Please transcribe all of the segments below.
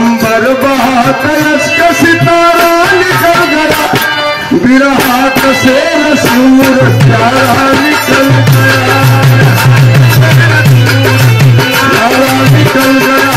अंबर बहातयस्क सितारा निकल गया, विराट से रसूल प्यारा निकल गया, प्यारा निकल गया,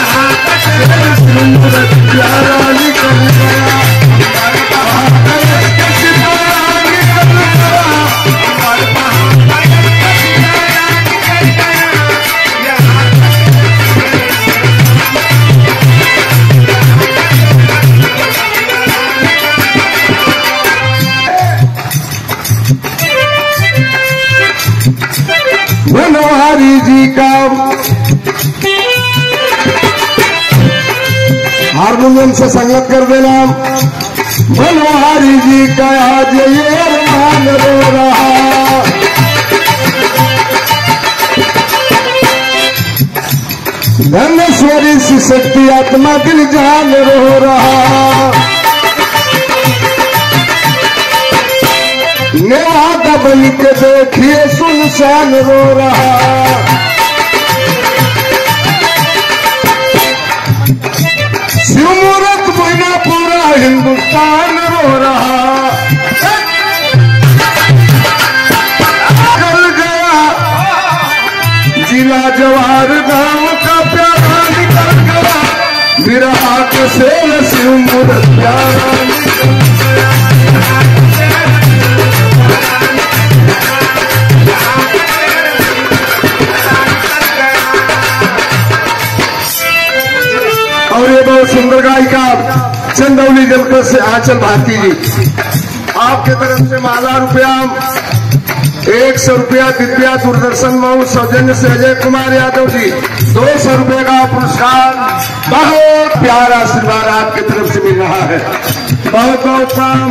रसूल प्यारा निकल गया, बहातयस्क सितारा निकल गया। बनवारी जी का हारमोनियम से संगत कर देना। बनवारी जी का आज ये अरमान रो रहा, धनेश्वरी सी शक्ति आत्मा दिल जान रो रहा, नेवादा बन के देखिए सुनसान रो रहा, शिवमूर्त बना पूरा हिंदुस्तान रो रहा, कल गया जिला जवाहर गांव का प्यारा निकल गया, विराट से शिवमूर्त प्यारा निकल गया। और ये बहुत सुंदर गायिका चंदौली जलकर से आंचल भारती जी, आपके तरफ से माला रुपया 100 रुपया दिव्या दूरदर्शन मऊ सौजन्य से अजय कुमार यादव जी 200 रुपये का पुरस्कार, बहुत प्यारा आशीर्वाद आपकी तरफ से मिल रहा है। बहुत बहुत काम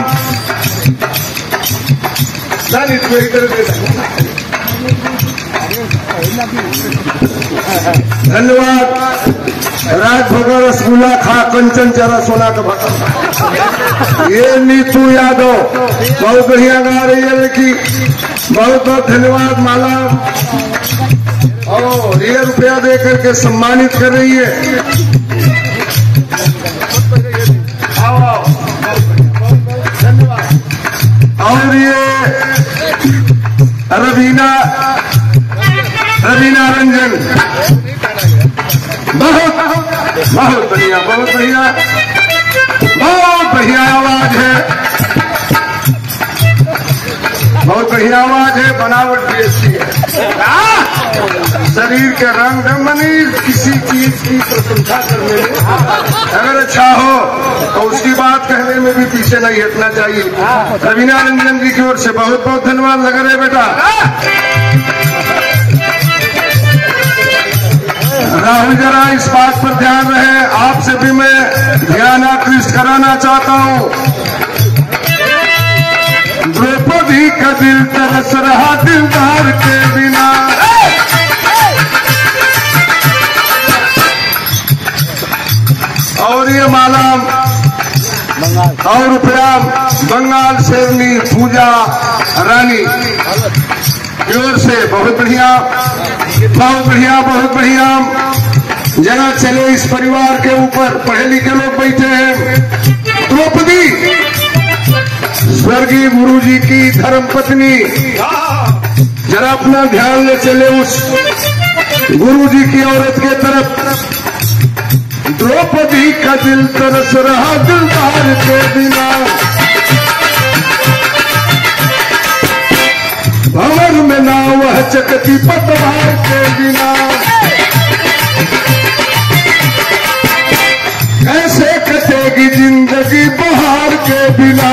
धन्यवाद। राजभोगर रसगुल्ला खा कंचन चरा सोना का भटा, ये नीतू यादव बहुत बढ़िया गा रही है लड़की, बहुत बहुत धन्यवाद। माला और ये रुपया दे करके सम्मानित कर रही है। और ये रवीना रंजन, बहुत बहुत बढ़िया, बहुत बढ़िया, बहुत बढ़िया आवाज है, बहुत बढ़िया आवाज है, बनावट भी अच्छी है, शरीर के रंग ढंग किसी चीज की प्रशंसा करने में अगर अच्छा हो तो उसकी बात कहने में भी पीछे नहीं हटना चाहिए। रवीना रंजन जी की ओर से बहुत बहुत धन्यवाद। लगा रहे बेटा राहुल, जरा इस बात पर ध्यान रहे, आपसे भी मैं ध्यान आकृष्ट कराना चाहता हूं। द्रौपदी का दिल तरस रहा दिलदार के बिना, और ये माला और रुपया बंगाल शेरनी पूजा रानी की ओर से बहुत बढ़िया, बहुत बढ़िया, बहुत बढ़िया। जरा चले इस परिवार के ऊपर पढ़े लिखे लोग बैठे हैं। द्रौपदी स्वर्गीय गुरु जी की धर्म पत्नी, जरा अपना ध्यान ले चले उस गुरु जी की औरत के तरफ। द्रौपदी का दिल तरस रहा दिलदार के बिना, भंवर में ना वह चकती पतवार के बिना, कैसे कटेगी जिंदगी बहार के बिना।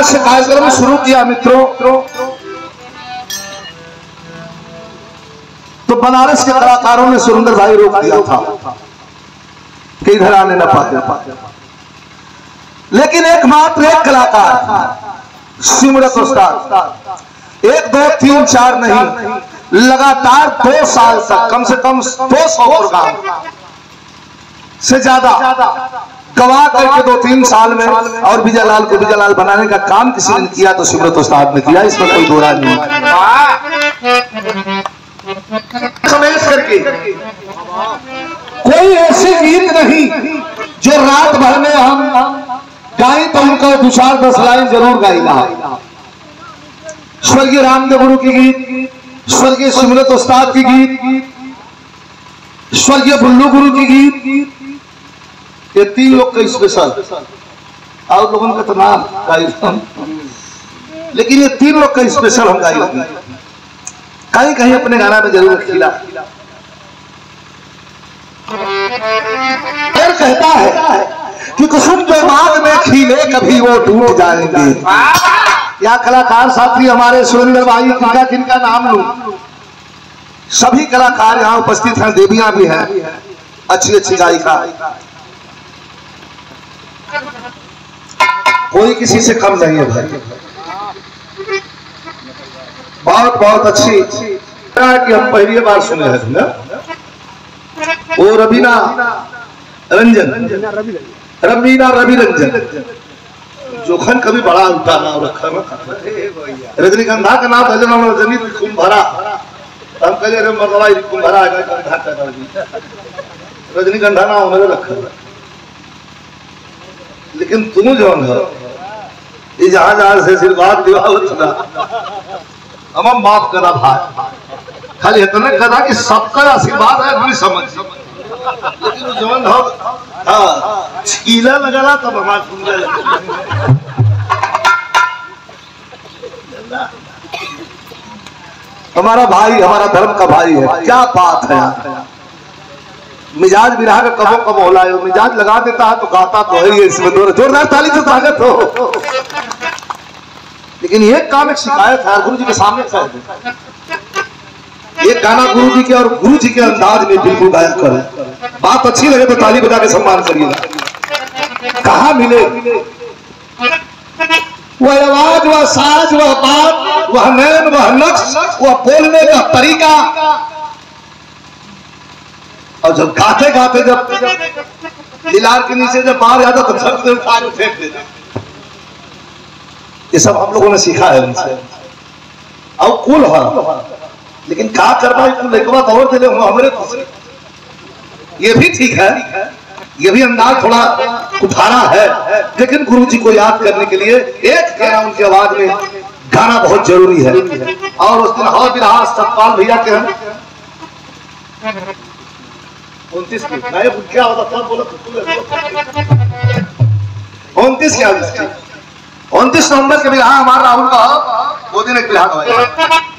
यहां से कार्यक्रम शुरू किया मित्रों, तो बनारस के कलाकारों ने सुरेंद्र भाई रोक दिया था कि इधर आने न पाते, लेकिन एकमात्र एक कलाकार सिमरत उस्ताद 1 2 3 4 नहीं, लगातार 2 साल तक कम से कम 200 प्रोग्राम से ज्यादा गवा करके 2-3 साल में, और विजयलाल को विजयलाल बनाने का काम किसी ने किया तो सिमरत उस्ताद ने किया, इसमें कोई दो राय नहीं। समेत करके कोई ऐसे गीत नहीं जो रात भर में हम गाई तो उनका 2-4-10 लाइन जरूर गाईला। स्वर्गीय रामदेव गुरु की गीत, स्वर्गीय सिमरत उस्ताद की गीत, स्वर्गीय बुल्लू गुरु की गीत, ये 3 लोग का स्पेशल, और लोगों का तो नाम गाई, लेकिन ये 3 लोग का स्पेशल हम गाई कहीं कहीं अपने गाना में जरूर खिला। फिर कहता है कि कुसुम जो बाग में खिले कभी वो टूट जाएंगे। या कलाकार साथी हमारे सुरेंद्र भाई, किनका किनका नाम लूं, सभी कलाकार यहाँ उपस्थित हैं, देवियां भी हैं, अच्छी अच्छी गायिका, कोई किसी से कम नहीं है भाई, बहुत बहुत अच्छी कि हम पहली बार सुने हैं ना। वो रवीना रवि रंजन जोखन कभी बड़ा उल्टा नाम रखा ना, रजनीगंधा का नाम रजनी कुंभरा, हम कहे अरे मरदवा कुंभरा रजनीगंधा नाम मेरे रखा, लेकिन तुम जो है ये जहां से आशीर्वाद दिवा हम माफ करा भाई, खाली इतना करा कि सबका आशीर्वाद है पूरी समझ, लेकिन जवन हो छीला लगाला तब हमारा सुन गया। हमारा भाई, हमारा धर्म का भाई है, क्या बात है। मिजाज बिरहा का कबो कबो होला है, मिजाज लगा देता है तो गाता तो है, इसमें जोरदार ताली से स्वागत हो। लेकिन एक काम, एक शिकायत है गुरु जी के सामने कर दे, एक गाना गुरु जी के और गुरु जी के अंदाज में बिल्कुल गायन करें, बात अच्छी लगे तो ताली बजा के सम्मान करिएगा। कहाँ मिले वह आवाज, वह साज, वह बात, वह नैन, वह नक्श, वह बोलने का तरीका, और जब गाते गाते जब दिलार के नीचे जब बाहर आता तो झट से उठा के फेंक देता। ये सब हम लोगों ने सीखा है उनसे, और कुल है, लेकिन क्या करना लेकवा तो और हमारे, ये भी ठीक है, ये भी अंदाज थोड़ा उठाना है, लेकिन गुरु जी को याद करने के लिए एक गाना उनकी आवाज में गाना बहुत जरूरी है। और उस दिन हवा बिरहा सतपाल भैया के हैं 29 क्या होता था, बोलो 29 नवंबर के बिरहा हमारा राहुल का, वो दिन एक बिरहा हुआ